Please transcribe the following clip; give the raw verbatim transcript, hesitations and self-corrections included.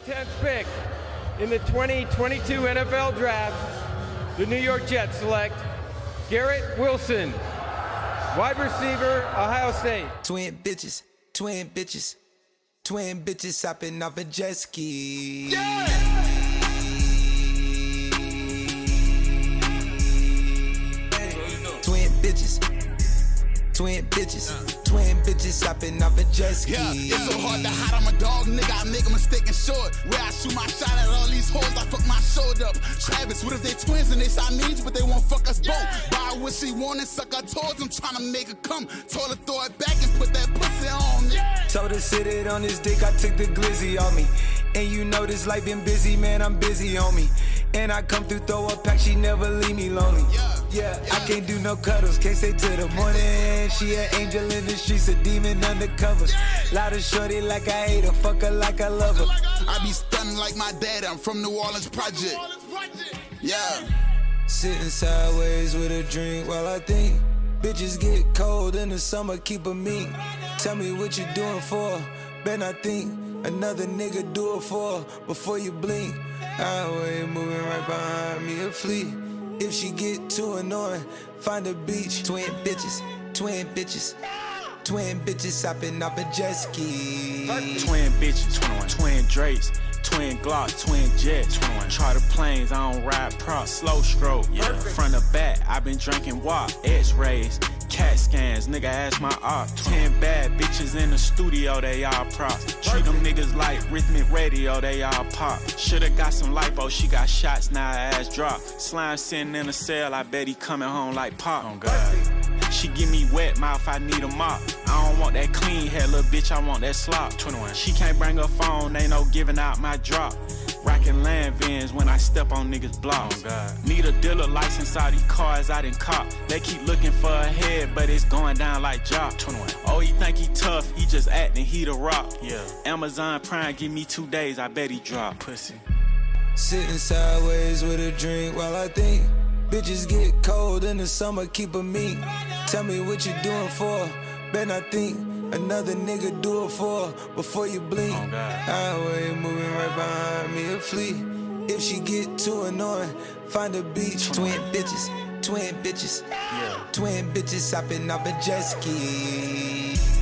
tenth pick in the twenty twenty-two N F L Draft, the New York Jets select Garrett Wilson, wide receiver, Ohio State. Twin bitches, twin bitches, twin bitches hopping off a jet ski. Yeah! Twin bitches, twin bitches, twin bitches hopping off a jet ski. Yeah, it's so hard to hide, I'm a dog, nigga, I make a mistake and short. Where I shoot my shot at all these hoes, I fuck my shoulder up. Travis, what if they twins and they Siamese, but they won't fuck us both? Buy what she want and suck her toes, I'm trying to make her come. Told her throw it back and put that pussy on me. Told her sit it on this dick, I took the glizzy on me. And you know this life been busy, man, I'm busy on me. And I come through, throw a pack, she never leave me lonely. Yeah, yeah, yeah. I can't do no cuddles, can't stay till the morning. She an angel in the streets, a demon undercover. Loud and shorty like I hate her, fuck her like I love her. I be stunning like my dad, I'm from New Orleans Project. Yeah. Sitting sideways with a drink while I think. Bitches get cold in the summer, keep 'em mean. Tell me what you doing for, bet I think. Another nigga do it for before you blink. Highway moving right behind me a fleet. If she get too annoying, find a beach. Twin bitches, twin bitches, twin bitches hopping off a jet ski. Twin bitches, twin, twin Drakes, twin Glocks, twin jets, twin charter planes. I don't ride props, slow stroke. Yeah, front to back, I been drinking wop, X-rays. Cat scans, nigga ask my op. Ten bad bitches in the studio, they all props. Treat them niggas like rhythmic radio, they all pop. Shoulda got some lipo, she got shots, now her ass drop. Slime sitting in a cell, I bet he coming home like pop. Oh God. She give me wet mouth, I need a mop. I don't want that clean hair, little bitch, I want that slop. twenty-one. She can't bring her phone, ain't no giving out my drop. Rockin' land vans when I step on niggas' blocks. Oh God. Need a dealer license, all these cars I done cop. They keep looking for a head, but it's going down like Jock. twenty-one. Oh, he think he tough, he just acting, he the rock. Yeah. Amazon Prime, give me two days, I bet he drop. Pussy. Sitting sideways with a drink while I think. Bitches get cold in the summer, keep 'em mean. Tell me what you doing for, bet I think. Another nigga do it for before you blink. Oh Highway moving right behind me a fleet. If she get too annoying, find a beach. Twin bitches, twin bitches, yeah. Twin bitches hopping off a jet ski.